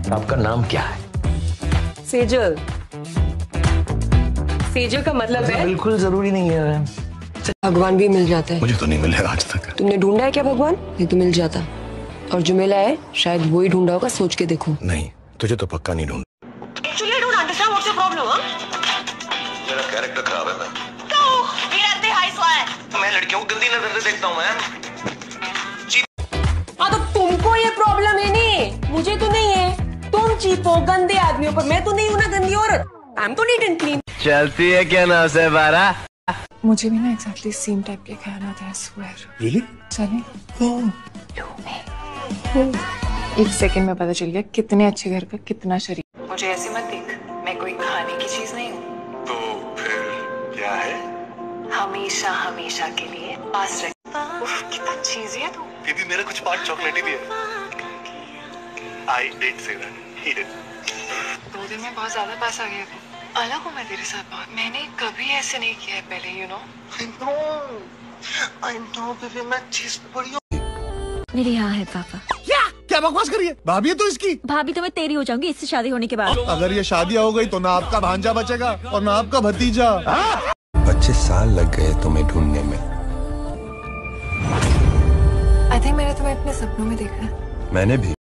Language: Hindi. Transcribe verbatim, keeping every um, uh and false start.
आपका नाम क्या है? सेजल। सेजल का मतलब है बिल्कुल जरूरी नहीं है। भगवान भी मिल जाता है। मुझे तो नहीं मिला आज तक। तुमने ढूंढा है क्या भगवान? नहीं तो मिल जाता। और जो मिला है शायद वो ही ढूंढा होगा, सोच के देखो। नहीं, तुझे तो पक्का नहीं ढूंढ। Actually, I don't understand what's your problem, huh? मेरा कैरेक्टर खराब है मैम। तो मेरा इतने हाई स्वा है। मैं लड़कियों को गंदी नजर से देखता हूँ मैम। हाँ तो तुमको ये प्रॉब्लम है नहीं, मुझे तो नहीं है। तुम चीप हो गंदे आदमियों पर, मैं तो नहीं हूँ ना गंदी औरत। I am too neat and clean. चलती है क्या नाम से बारा? मुझे भी ना एग्जैक्टली सेम टाइप के ख्यालात हैं, स्वेयर। रियली? चलें? एक सेकंड में पता चल गया कितने अच्छे घर का कितना शरीर। मुझे ऐसे मत देख, मैं कोई खाने की चीज नहीं हूँ। तो फिर क्या है? हमेशा हमेशा के लिए पास रख। उफ, कितना चीज़ी है तू। बेबी मेरा कुछ पार्ट चॉकलेटी भी है। I did say that. दो दिन में बहुत ज्यादा पास आ गया तू। अलग हूँ मैं तेरे साथ बहुत। मैंने कभी ऐसे नहीं किया है पहले, you know. I know I know baby, मैं चीज पे पड़ी हूँ। मेरे यहाँ है पापा। क्या क्या बकवास करिए? भाभी है तो इसकी। भाभी तो मैं तेरी हो जाऊंगी इससे शादी होने के बाद। अगर ये शादियां हो गई तो ना आपका भांजा बचेगा और ना आपका भतीजा। पच्चीस साल लग गए तुम्हें ढूंढने में। आई थिंक मैंने तुम्हें अपने सपनों में देखा है। मैंने भी।